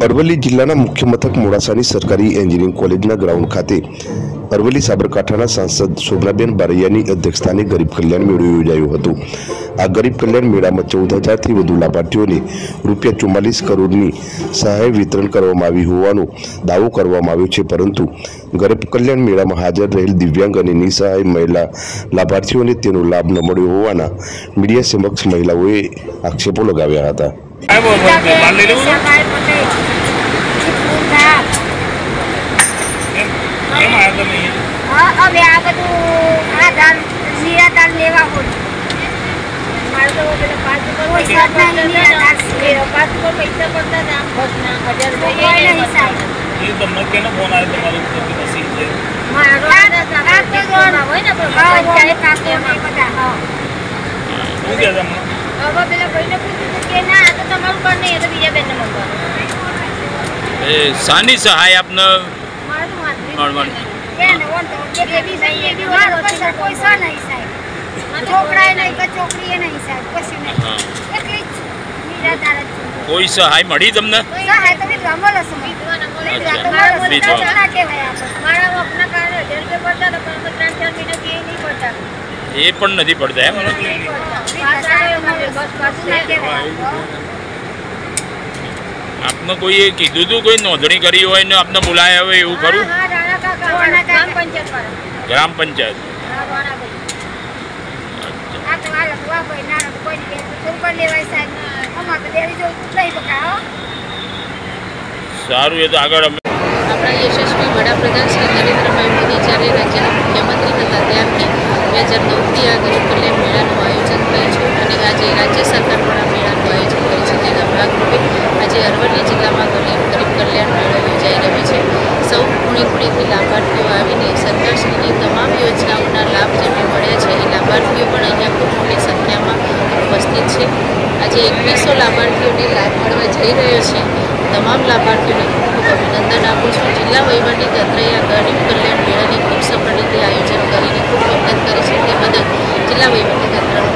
અરવલ્લી જિલ્લાના મુખ્ય મથક મોડાસાની સરકારી એન્જિનિયરિંગ કોલેજના ગ્રાઉન્ડ ખાતે અરવલ્લી સાબરકાંઠાના સાંસદ શોભનાબેન બારૈયાની અધ્યક્ષસ્થાને ગરીબ કલ્યાણ મેળો યોજાયો હતો। આ ગરીબ કલ્યાણ મેળામાં 14,000થી વધુ લાભાર્થીઓને ₹44 કરોડની સહાય વિતરણ કરવામાં આવી હોવાનો દાવો કરવામાં આવ્યો છે, પરંતુ ગરીબ કલ્યાણ મેળામાં હાજર રહેલ દિવ્યાંગ અને નિસહાય મહિલા લાભાર્થીઓને તેનો લાભ ન મળ્યો હોવાના મીડિયા સમક્ષ મહિલાઓએ આક્ષેપો લગાવ્યા હતા। सानी सहाय आपने कोई सहाय मળી તમને એ પણ નથી પડતા એમ आपने कोई कीधु तू कोई नोंधणी करी हो ने आपने बुलाया हो એવું કરું ग्राम पंचायत सारू ये तो आगे अपना यशस्वी वडाप्रधान श्री नरेन्द्रभाई मोदी જ્યારે રાજ્યના મુખ્યમંત્રી હતા ત્યારથી 2009થી આ ગરીબ કલ્યાણ મેળાનું આયોજન થયું છે અને આજે રાજ્ય સરકાર દ્વારા મેળાનું આયોજન કર્યું છે। તેના ભાગરૂપે આજે અરવલ્લી જિલ્લામાં ગરીબ કલ્યાણ મેળો યોજાઈ રહ્યો છે। સૌ ખૂણે-ખૂણેથી લાભાર્થીઓ આવીને સરકારશ્રીની તમામ યોજનાઓના લાભ જેમને મળ્યા છે એ લાભાર્થીઓ પણ અહીંયા ખૂબ મોટી સંખ્યામાં ઉપસ્થિત છે। આજે 2100 લાભાર્થીઓને લાભ મળવા જઈ રહ્યો છે। તમામ લાભાર્થીઓને ખૂબ અભિનંદન આપું છું। જિલ્લા વહીવટીતંત્રએ આ ગરીબ કલ્યાણ મેળાની ખૂબ સફળ રીતે આયોજન કરીને ખૂબ મહેનત કરી છે તે બદલ જિલ્લા વહીવટીતંત્રનો